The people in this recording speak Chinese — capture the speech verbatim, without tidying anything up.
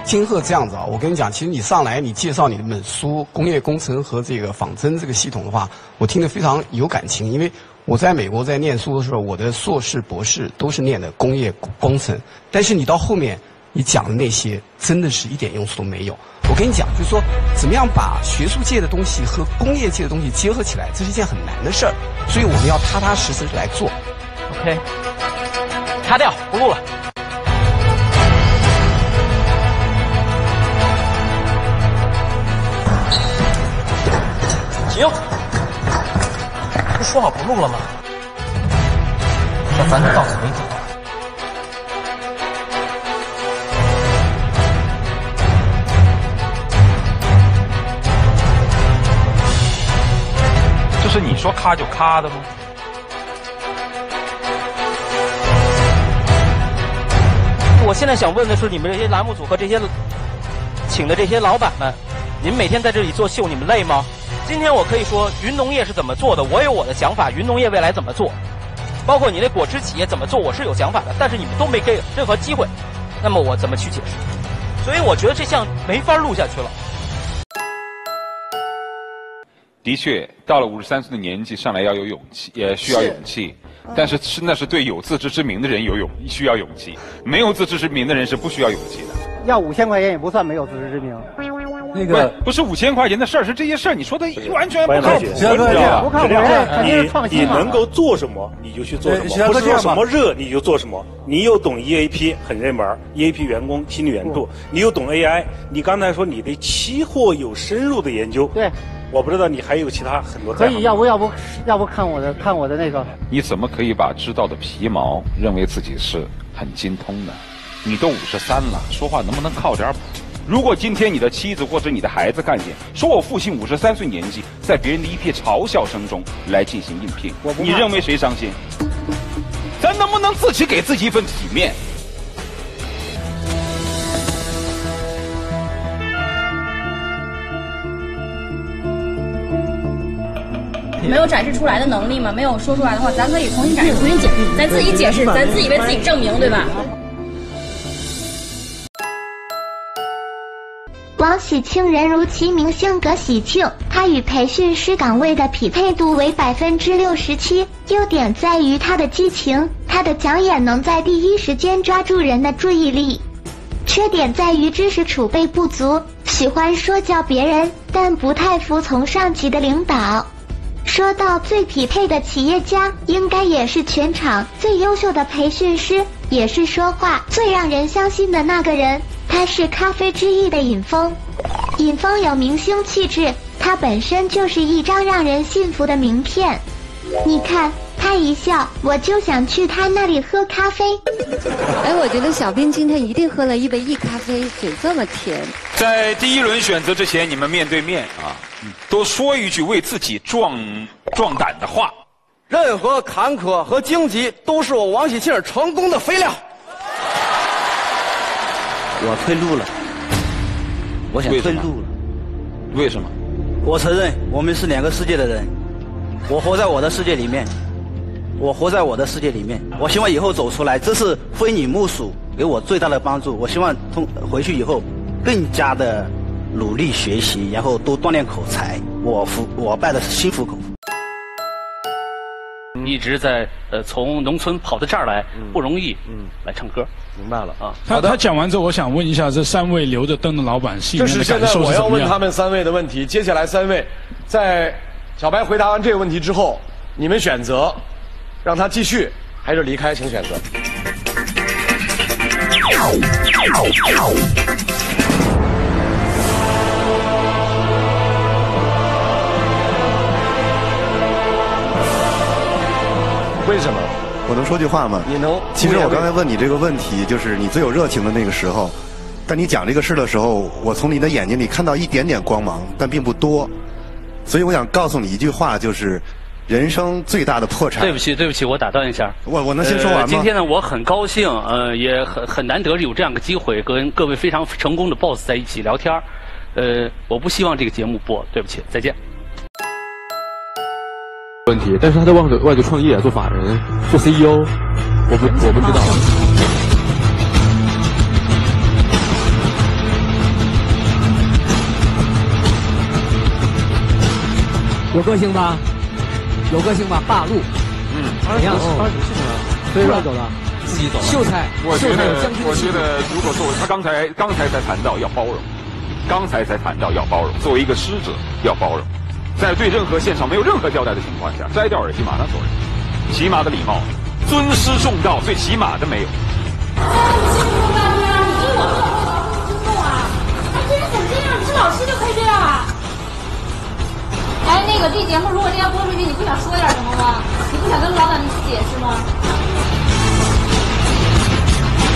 金鹤这样子啊，我跟你讲，其实你上来你介绍你的本书《工业工程和这个仿真这个系统》的话，我听得非常有感情，因为我在美国在念书的时候，我的硕士、博士都是念的工业工程，但是你到后面你讲的那些，真的是一点用处都没有。我跟你讲，就是说，怎么样把学术界的东西和工业界的东西结合起来，这是一件很难的事儿，所以我们要踏踏实实来做。 OK， 掐掉，不录了。行，不说好不录了吗？那咱就到此为止。 这是你说咔就咔的吗？ 我现在想问的是，你们这些栏目组和这些请的这些老板们，你们每天在这里做秀，你们累吗？今天我可以说云农业是怎么做的，我有我的想法，云农业未来怎么做，包括你那果汁企业怎么做，我是有想法的，但是你们都没给任何机会，那么我怎么去解释？所以我觉得这项没法录下去了。 的确，到了五十三岁的年纪，上来要有勇气，也需要勇气。但是是那是对有自知之明的人有勇需要勇气，没有自知之明的人是不需要勇气的。 要五千块钱也不算没有自知之明。 那个不是五千块钱的事儿，是这些事儿，你说的完全不靠谱。 不靠谱，肯定是创新。 你能够做什么你就去做什么，不是说什么热你就做什么。你又懂 E A P 很热门 ，E A P 员工心理援助，你又懂 A I， 你刚才说你对期货有深入的研究， 对。 我不知道你还有其他很多。 可以，要不要不要不看我的看我的那个？ 你怎么可以把知道的皮毛认为自己是很精通呢？你都五十三了，说话能不能靠点谱？如果今天你的妻子或者你的孩子看见，说我父亲五十三岁年纪，在别人的一片嘲笑声中来进行应聘，你认为谁伤心？咱能不能自己给自己一份体面？ 没有展示出来的能力吗？没有说出来的话，咱可以重新展示，重新解释，咱自己解释，咱自己为自己证明，对吧？ 王喜庆人如其名，性格喜庆，他与培训师岗位的匹配度为百分之六十七。优点在于他的激情，他的讲演能在第一时间抓住人的注意力。缺点在于知识储备不足，喜欢说教别人，但不太服从上级的领导。说到最匹配的企业家，应该也是全场最优秀的培训师，也是说话最让人相信的那个人。他是咖啡之翼的尹峰。尹峰有明星气质，他本身就是一张让人信服的名片。你看他一笑，我就想去他那里喝咖啡。 哎，我觉得小兵今天一定喝了一杯一咖啡，嘴这么甜。 在第一轮选择之前，你们面对面啊，都说一句为自己壮壮胆的话。 任何坎坷和荆棘都是我王喜庆成功的肥料。我退路了，我想退路了。 为什么？ 我承认我们是两个世界的人，我活在我的世界里面，我活在我的世界里面。我希望以后走出来，这是非你莫属给我最大的帮助。我希望通回去以后更加的努力学习，然后多锻炼口才。我服我拜的是心服口服。 一直在呃从农村跑到这儿来，不容易，嗯，来唱歌， 明白了啊。 他他讲完之后，我想问一下，这三位留着灯的老板心里面的感受是怎么样？ 这是现在我要问他们三位的问题。接下来三位，在小白回答完这个问题之后，你们选择让他继续还是离开，请选择。为什么？ 我能说句话吗？ 你能？ 其实我刚才问你这个问题，就是你最有热情的那个时候，但你讲这个事的时候，我从你的眼睛里看到一点点光芒，但并不多。所以我想告诉你一句话，就是人生最大的破产。 对不起，对不起，我打断一下。 我我能先说完吗？ 呃、今天呢，我很高兴，呃，也很很难得有这样的机会，跟各位非常成功的 boss 在一起聊天。呃，我不希望这个节目播，对不起，再见。 问题，但是他在外头外头创业，做法人，做 C E O， 我不我不知道。 有个性吧？有个性吧？罢录。 嗯， 怎么样？ 二十是吗？ 所以走了，自己走了。秀才， 我觉得，我觉得，如果作为他刚才刚才才谈到要包容，刚才才谈到要包容，作为一个师者要包容，在对任何现场没有任何交代的情况下，摘掉耳机马上走人，起码的礼貌，尊师重道，最起码的没有。 老师就可以这样啊？哎，那个这节目如果这样播出去，你不想说点什么吗？你不想跟老板解释吗？